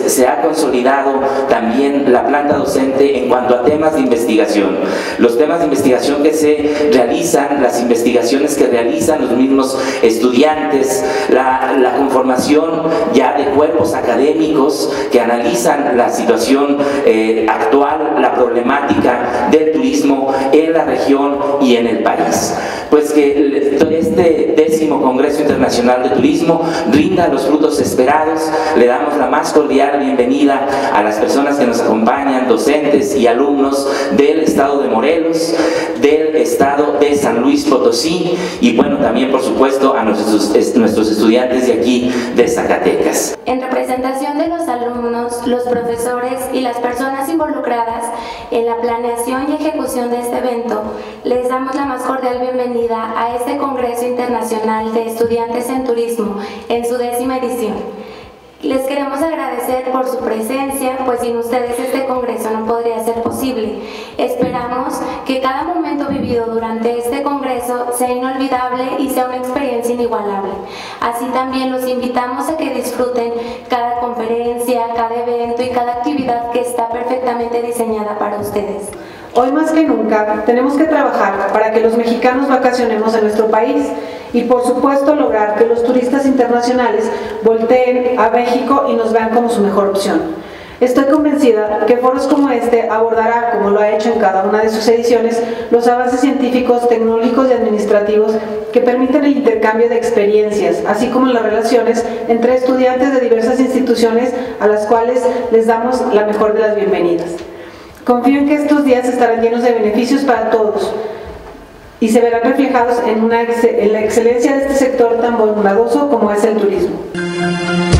se ha consolidado también la planta docente en cuanto a temas de investigación. Los temas de investigación que se realizan, las investigaciones que realizan los mismos estudiantes, la conformación ya de cuerpos académicos que analizan la situación actual, la problemática del turismo en la región y en el país. Pues que este 10º Congreso Internacional de Turismo rinda los frutos esperados. Le damos la más cordial bienvenida a las personas que nos acompañan, docentes y alumnos del estado de Morelos, del estado de San Luis Potosí y bueno, también por supuesto a nuestros estudiantes de aquí de Zacatecas. En representación de los alumnos, los profesores y las personas involucradas en la planeación y ejecución de este evento, les damos la más cordial bienvenida a este Congreso Internacional de Estudiantes en Turismo en su 10ª edición. Les queremos agradecer por su presencia, pues sin ustedes este congreso no podría ser posible. Esperamos que cada momento vivido durante este congreso sea inolvidable y sea una experiencia inigualable. Así también los invitamos a que disfruten cada conferencia, cada evento y cada actividad que está perfectamente diseñada para ustedes. Hoy más que nunca tenemos que trabajar para que los mexicanos vacacionemos en nuestro país y por supuesto lograr que los turistas internacionales volteen a México y nos vean como su mejor opción. Estoy convencida que foros como este abordará, como lo ha hecho en cada una de sus ediciones, los avances científicos, tecnológicos y administrativos que permiten el intercambio de experiencias, así como las relaciones entre estudiantes de diversas instituciones a las cuales les damos la mejor de las bienvenidas. Confío en que estos días estarán llenos de beneficios para todos y se verán reflejados en la excelencia de este sector tan bondadoso como es el turismo.